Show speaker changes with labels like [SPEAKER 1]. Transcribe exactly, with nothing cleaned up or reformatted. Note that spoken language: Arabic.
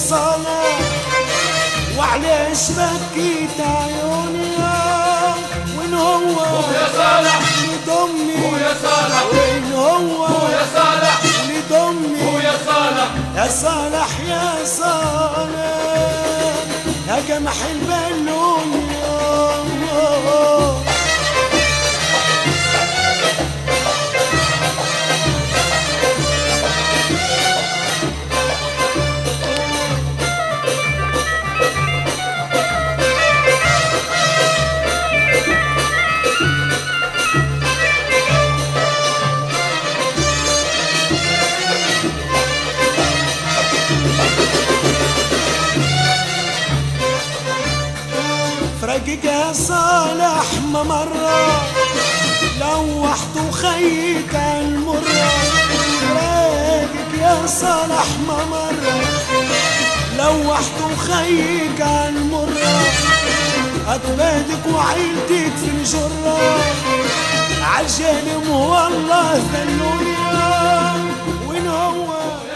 [SPEAKER 1] صالح وعليش بكيت عيوني وين هو
[SPEAKER 2] يا صالح
[SPEAKER 1] لضمي
[SPEAKER 2] ويا صالح
[SPEAKER 1] وين هو
[SPEAKER 2] ويا صالح
[SPEAKER 1] لضمي
[SPEAKER 2] ويا صالح
[SPEAKER 1] يا صالح يا صالح يا جمح البالون فرقك يا صالح ما مرة لوحت وخيك المرة فرقك يا صالح ما مرة لوحت وخيك المرة أكبادك وعيلتك في الجرة عالجانب والله ذلوني وين هو